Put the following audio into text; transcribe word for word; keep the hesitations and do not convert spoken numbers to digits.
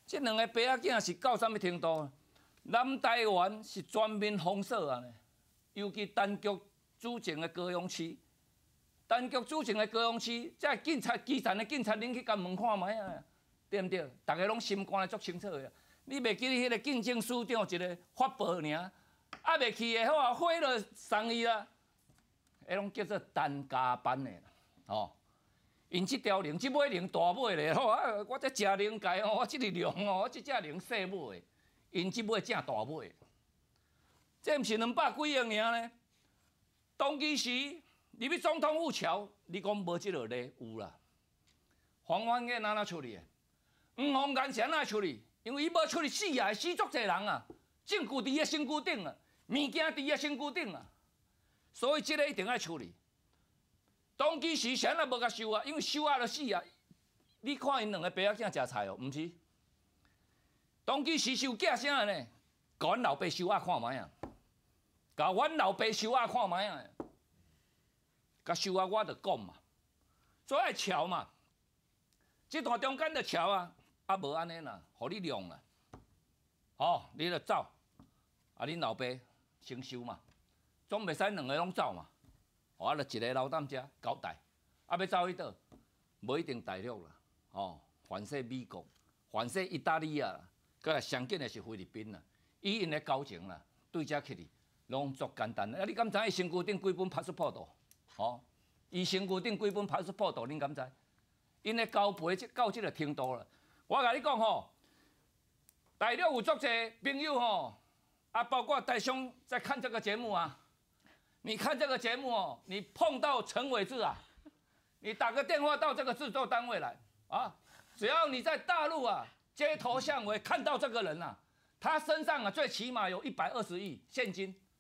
这两个白仔囝是到什么程度？南台湾是全面封锁啊！尤其单局主政的高雄市，单局主政的高雄市，这警察基层的警察，恁去甲问看卖啊，对毋对？大家拢心肝得足清楚的。你袂记得迄个竞争署长一个发报尔，啊袂去的好啊，毁了生意啦。迄拢叫做单加班的啦，哦。因即条龙，即尾龙大尾咧，吼啊！我这食龙界哦，我即个龙哦，我即只龙细尾，因即尾正大尾。这毋是两百几亿尔呢？当其时，入去总统府桥，你讲无即落咧有啦。黄văn燕安怎处理？黄宏元是安怎处理？因为伊无处理死啊，死足侪人啊，证据伫伊身躯顶啊，物件伫伊身躯顶啊，所以即个一定要处理。当其时谁也无甲收啊，因为收啊就死啊。你看因两个白仔囝食菜哦，毋是？当其时收假啥呢？甲阮老爸收啊看卖啊，甲阮老爸收啊看卖啊，甲收啊我就讲嘛，所以爱桥嘛。这段中间的桥啊，啊无安尼啦，互你用啦，哦，你就走，啊，恁老爸先收嘛，总袂使两个拢走嘛。我就一个留踮遮交代，啊要走去倒，无一定大陆啦，哦，反正美国，反正意大利啊，佮上紧的是菲律宾啦，以因的交情啦，对遮去哩，拢足简单。啊，你敢知伊身躯顶几本 passport？ 哦，伊身躯顶几本 passport？ 恁敢知？因的交陪即到即个程度啦。我甲你讲吼，大陆有足侪朋友吼，啊，包括台兄在看这个节目啊。你看这个节目哦，你碰到陈伟志啊，你打个电话到这个制作单位来啊，只要你在大陆啊街头巷尾看到这个人啊，他身上啊最起码有一百二十亿现金